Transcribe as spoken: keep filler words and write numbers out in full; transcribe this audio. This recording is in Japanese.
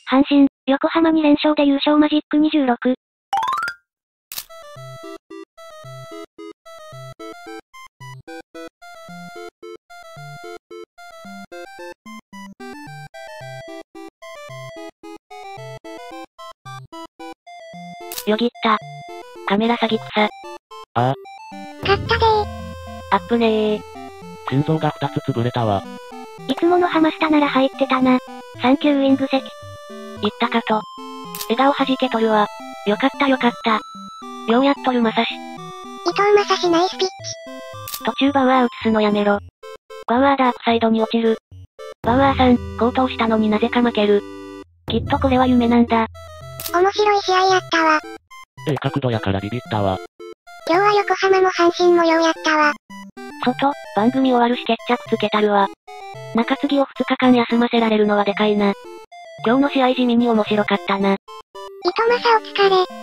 阪神、横浜に連勝で優勝マジックにじゅうろく。よぎった。カメラ詐欺草。 ああ。 勝ったでー。 アップねー。 心臓がふたつ潰れたわ。 いつものハマスタなら入ってたな。サンキューウィング席。言ったかと。笑顔弾けとるわ。よかったよかった。ようやっとるまさし。 伊藤正史ナイスピッチ。 途中バウアー映すのやめろ。バウアーダークサイドに落ちる。バウアーさん、高騰したのになぜか負ける。きっとこれは夢なんだ。 面白い試合やったわ。 ええ角度やからビビったわ。 今日は横浜も阪神もようやったわ。 外、番組終わるし決着つけたるわ。中継ぎをふつかかん休ませられるのはでかいな。今日の試合地味に面白かったな。 伊藤正お疲れ。